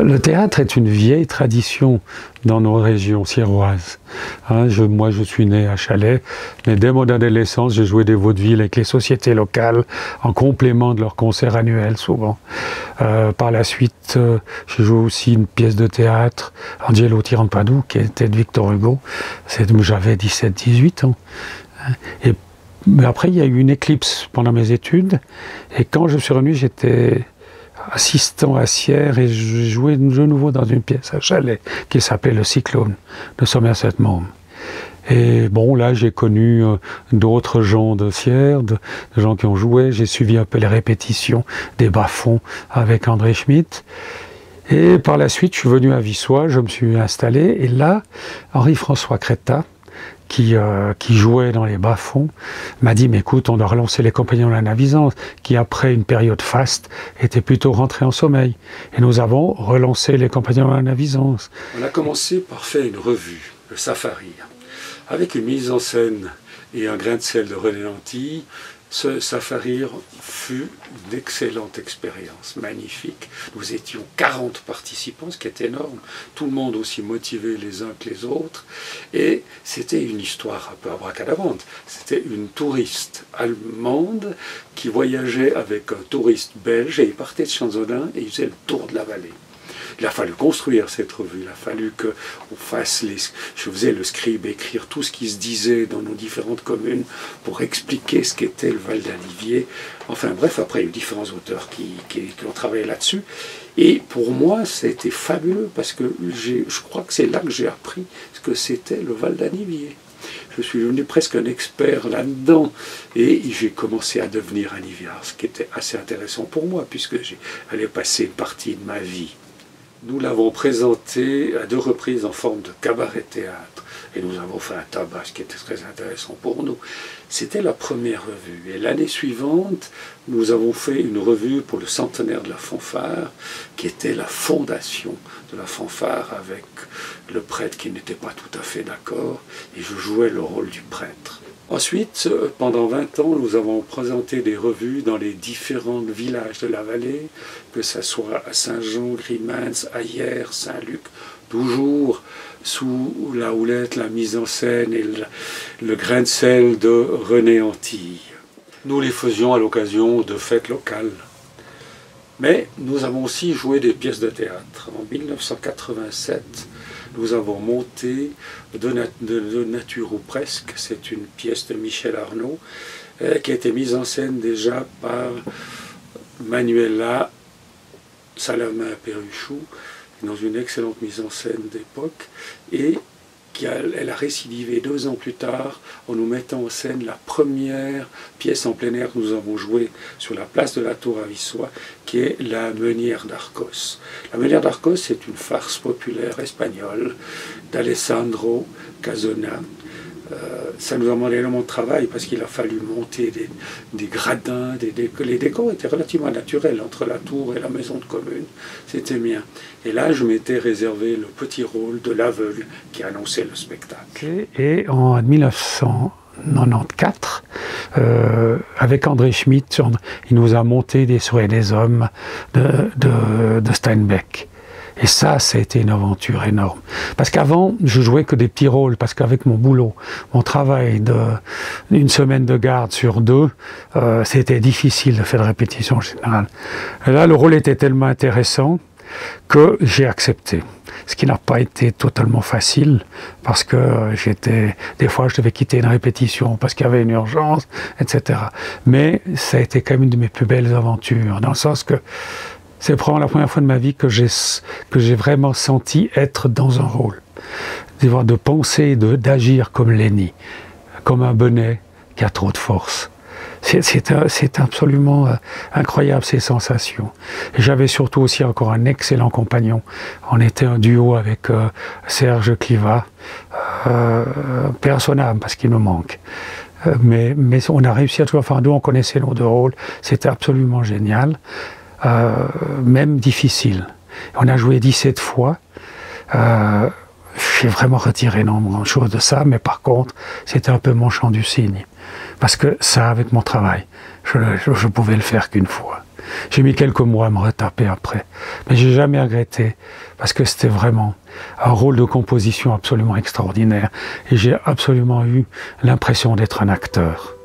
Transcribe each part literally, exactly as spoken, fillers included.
Le théâtre est une vieille tradition dans nos régions siroises. Hein, je, moi, je suis né à Chalais, mais dès mon adolescence, j'ai joué des vaudevilles avec les sociétés locales en complément de leurs concerts annuels, souvent. Euh, par la suite, euh, j'ai joué aussi une pièce de théâtre, Angelo Tirampadoux, qui était de Victor Hugo. J'avais dix-sept dix-huit ans. Et mais après, il y a eu une éclipse pendant mes études, et quand je suis revenu, j'étais assistant à Sierre et je jouais de nouveau dans une pièce à Chalais qui s'appelait Le Cyclone de Somerset Maugham. Et bon, là, j'ai connu euh, d'autres gens de Sierre, de, de gens qui ont joué. J'ai suivi un peu les répétitions des bas-fonds avec André Schmitt. Et par la suite, je suis venu à Vissois, je me suis installé. Et là, Henri-François Crétat, Qui, euh, qui jouait dans les bas-fonds, m'a dit, mais écoute, on doit relancer les Compagnons de la Navisance, qui après une période faste, étaient plutôt rentrés en sommeil. Et nous avons relancé les Compagnons de la Navisance. On a commencé par faire une revue, le Safari, avec une mise en scène et un grain de sel de René Lanty. Ce Safari fut une excellente expérience, magnifique. Nous étions quarante participants, ce qui est énorme. Tout le monde aussi motivé les uns que les autres. Et c'était une histoire un peu abracadabrante. C'était une touriste allemande qui voyageait avec un touriste belge et il partait de Champs-Odin et il faisait le tour de la vallée. Il a fallu construire cette revue, il a fallu qu'on fasse les... Je faisais le scribe écrire tout ce qui se disait dans nos différentes communes pour expliquer ce qu'était le Val d'Alivier. Enfin bref, après il y a eu différents auteurs qui, qui, qui ont travaillé là-dessus. Et pour moi, c'était fabuleux parce que je crois que c'est là que j'ai appris ce que c'était le Val d'Alivier. Je suis devenu presque un expert là-dedans et j'ai commencé à devenir un Iviard, ce qui était assez intéressant pour moi puisque j'allais passer une partie de ma vie. Nous l'avons présenté à deux reprises en forme de cabaret-théâtre et nous avons fait un tabac, ce qui était très intéressant pour nous. C'était la première revue et l'année suivante, nous avons fait une revue pour le centenaire de la fanfare qui était la fondation de la fanfare avec le prêtre qui n'était pas tout à fait d'accord et je jouais le rôle du prêtre. Ensuite, pendant vingt ans, nous avons présenté des revues dans les différents villages de la vallée, que ce soit à Saint-Jean, Grimans, Ayer, Saint-Luc, toujours sous la houlette, la mise en scène et le, le grain de sel de René Anty. Nous les faisions à l'occasion de fêtes locales. Mais nous avons aussi joué des pièces de théâtre. En mille neuf cent quatre-vingt-sept, nous avons monté de, nat de, de nature ou presque, c'est une pièce de Michel Arnaud, euh, qui a été mise en scène déjà par Manuela Salamin-Perruchou, dans une excellente mise en scène d'époque, et qui a, elle a récidivé deux ans plus tard en nous mettant en scène la première pièce en plein air que nous avons jouée sur la place de la Tour à Vissois, qui est La Meunière d'Arcos. La Meunière d'Arcos, c'est une farce populaire espagnole d'Alessandro Casona. Euh, ça nous a demandé énormément de travail parce qu'il a fallu monter des, des gradins, des décors. Les décors étaient relativement naturels entre la tour et la maison de commune, c'était bien. Et là, je m'étais réservé le petit rôle de l'aveugle qui annonçait le spectacle. Et en mille neuf cent quatre-vingt-quatorze, euh, avec André Schmitt, il nous a monté des Souhaits des hommes de, de, de Steinbeck. Et ça, ça a été une aventure énorme. Parce qu'avant, je jouais que des petits rôles, parce qu'avec mon boulot, mon travail d'une semaine de garde sur deux, euh, c'était difficile de faire de répétition en général. Et là, le rôle était tellement intéressant que j'ai accepté. Ce qui n'a pas été totalement facile, parce que j'étais, des fois, je devais quitter une répétition parce qu'il y avait une urgence, et cetera. Mais ça a été quand même une de mes plus belles aventures, dans le sens que c'est probablement la première fois de ma vie que j'ai que j'ai vraiment senti être dans un rôle. De penser, d'agir comme Lenny, comme un bonnet qui a trop de force. C'est absolument euh, incroyable ces sensations. J'avais surtout aussi encore un excellent compagnon. On était un duo avec euh, Serge Clivat, euh, père son âme parce qu'il me manque. Euh, mais, mais on a réussi à toujours faire un duo, on connaissait nos deux rôles, c'était absolument génial. Euh, même difficile. On a joué dix-sept fois. Euh, J'ai vraiment retiré énormément de choses de ça, mais par contre, c'était un peu mon chant du cygne. Parce que ça, avec mon travail, je, je, je pouvais le faire qu'une fois. J'ai mis quelques mois à me retaper après. Mais j'ai jamais regretté, parce que c'était vraiment un rôle de composition absolument extraordinaire. Et j'ai absolument eu l'impression d'être un acteur.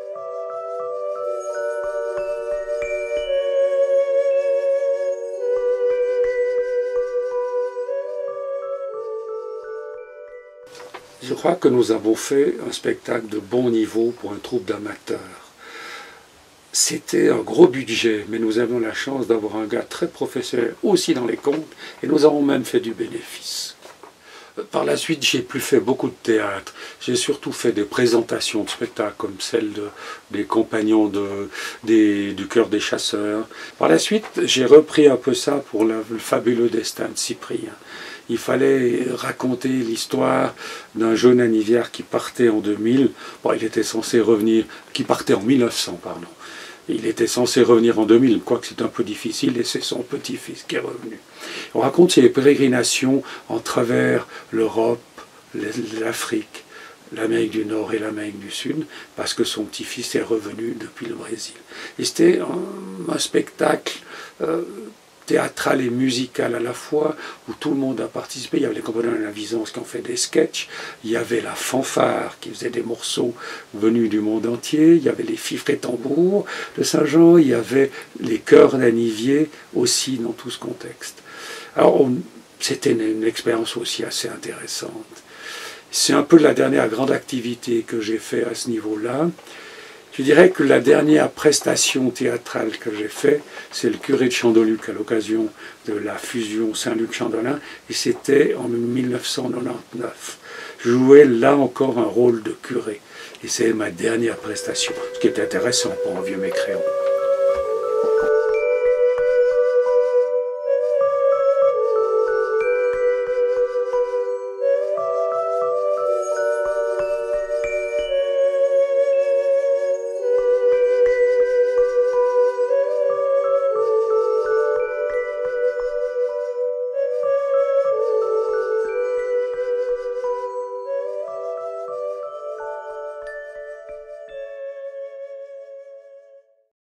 Je crois que nous avons fait un spectacle de bon niveau pour un troupe d'amateurs. C'était un gros budget, mais nous avons la chance d'avoir un gars très professionnel aussi dans les contes, et nous avons même fait du bénéfice. Par la suite, j'ai plus fait beaucoup de théâtre. J'ai surtout fait des présentations de spectacles, comme celle de, des compagnons de, des, du Chœur des Chasseurs. Par la suite, j'ai repris un peu ça pour la, le fabuleux destin de Cyprien. Il fallait raconter l'histoire d'un jeune Anivière qui partait en deux mille. Bon, il était censé revenir, qui partait en mille neuf cents, pardon. Il était censé revenir en deux mille, quoique c'est un peu difficile, et c'est son petit-fils qui est revenu. On raconte ses pérégrinations en travers l'Europe, l'Afrique, l'Amérique du Nord et l'Amérique du Sud, parce que son petit-fils est revenu depuis le Brésil. Et c'était un, un spectacle euh, théâtral et musical à la fois, où tout le monde a participé. Il y avait les compagnons de la Visence qui ont fait des sketchs, il y avait la fanfare qui faisait des morceaux venus du monde entier, il y avait les fifres et tambours de Saint-Jean, il y avait les chœurs d'Anivier aussi dans tout ce contexte. Alors c'était une, une expérience aussi assez intéressante. C'est un peu la dernière grande activité que j'ai fait à ce niveau-là. Je dirais que la dernière prestation théâtrale que j'ai faite, c'est le curé de Chandeluc à l'occasion de la fusion Saint-Luc-Chandolin, et c'était en mille neuf cent quatre-vingt-dix-neuf. Je jouais là encore un rôle de curé, et c'est ma dernière prestation, ce qui est intéressant pour un vieux mécréant.